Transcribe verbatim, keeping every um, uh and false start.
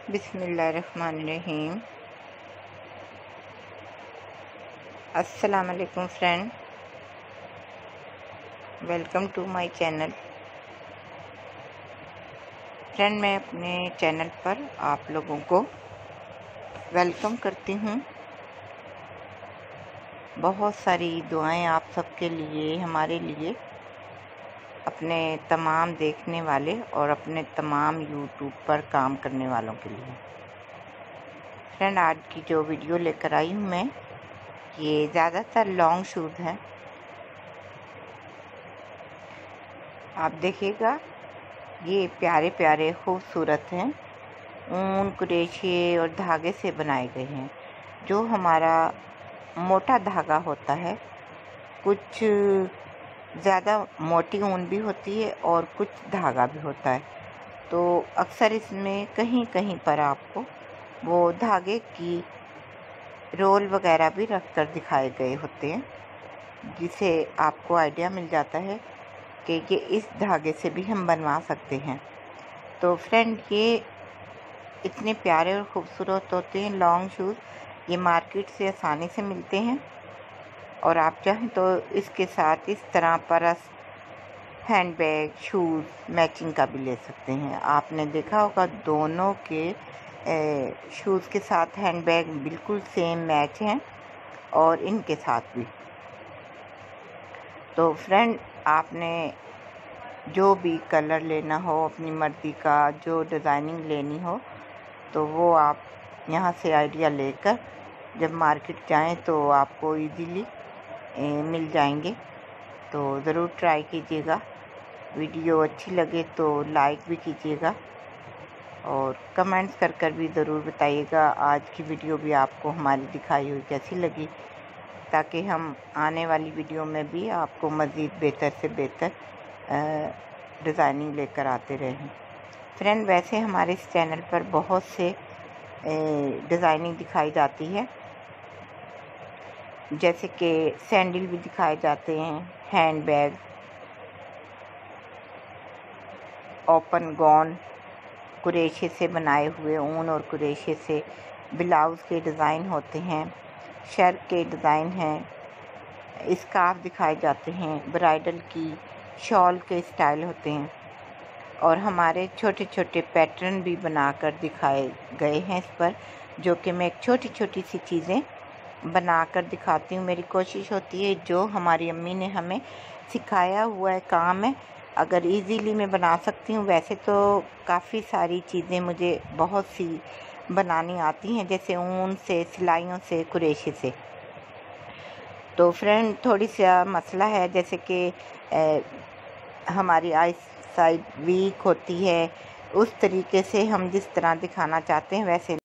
बिस्मिल्लाहिर्रहमानिर्रहीम। अस्सलाम वालेकुम friend, welcome to my channel. Friend, मैं अपने चैनल पर आप लोगों को वेलकम करती हूँ। बहुत सारी दुआएं आप सबके लिए, हमारे लिए, अपने तमाम देखने वाले और अपने तमाम यूट्यूब पर काम करने वालों के लिए। फ्रेंड, आज की जो वीडियो लेकर आई हूँ मैं, ये ज़्यादातर लॉन्ग शूज़ हैं। आप देखिएगा, ये प्यारे प्यारे खूबसूरत हैं। ऊन, कुरेशे और धागे से बनाए गए हैं। जो हमारा मोटा धागा होता है, कुछ ज़्यादा मोटी ऊन भी होती है और कुछ धागा भी होता है। तो अक्सर इसमें कहीं कहीं पर आपको वो धागे की रोल वगैरह भी रख कर दिखाए गए होते हैं, जिसे आपको आइडिया मिल जाता है कि ये इस धागे से भी हम बनवा सकते हैं। तो फ्रेंड, ये इतने प्यारे और ख़ूबसूरत होते हैं लॉन्ग शूज़। ये मार्केट से आसानी से मिलते हैं और आप चाहें तो इसके साथ इस तरह purse handbag, shoes matching का भी ले सकते हैं। आपने देखा होगा, दोनों के शूज़ के साथ हैंड बैग बिल्कुल सेम मैच हैं और इनके साथ भी। तो फ्रेंड, आपने जो भी कलर लेना हो, अपनी मर्ज़ी का जो डिज़ाइनिंग लेनी हो, तो वो आप यहाँ से आइडिया लेकर जब मार्केट जाएं तो आपको इजीली मिल जाएंगे। तो ज़रूर ट्राई कीजिएगा। वीडियो अच्छी लगे तो लाइक भी कीजिएगा और कमेंट्स कर कर भी ज़रूर बताइएगा आज की वीडियो भी आपको हमारी दिखाई हुई कैसी लगी, ताकि हम आने वाली वीडियो में भी आपको मज़ीद बेहतर से बेहतर डिज़ाइनिंग लेकर आते रहें। फ्रेंड, वैसे हमारे इस चैनल पर बहुत से डिज़ाइनिंग दिखाई जाती है, जैसे कि सैंडल भी दिखाए जाते हैं, handbag, open gown, crochet से बनाए हुए ऊन और कुरेशे से ब्लाउज़ के डिज़ाइन होते हैं, शर्ट के डिज़ाइन हैं, स्कार्फ दिखाए जाते हैं, ब्राइडल की शॉल के स्टाइल होते हैं और हमारे छोटे छोटे पैटर्न भी बनाकर दिखाए गए हैं इस पर, जो कि मैं एक छोटी छोटी सी चीज़ें बनाकर दिखाती हूँ। मेरी कोशिश होती है जो हमारी अम्मी ने हमें सिखाया हुआ है काम है, अगर इजीली मैं बना सकती हूँ। वैसे तो काफ़ी सारी चीज़ें मुझे बहुत सी बनानी आती हैं, जैसे ऊन से, सिलाइयों से, कुरेशे से। तो फ्रेंड, थोड़ी सा मसला है, जैसे कि हमारी आई साइड वीक होती है, उस तरीके से हम जिस तरह दिखाना चाहते हैं वैसे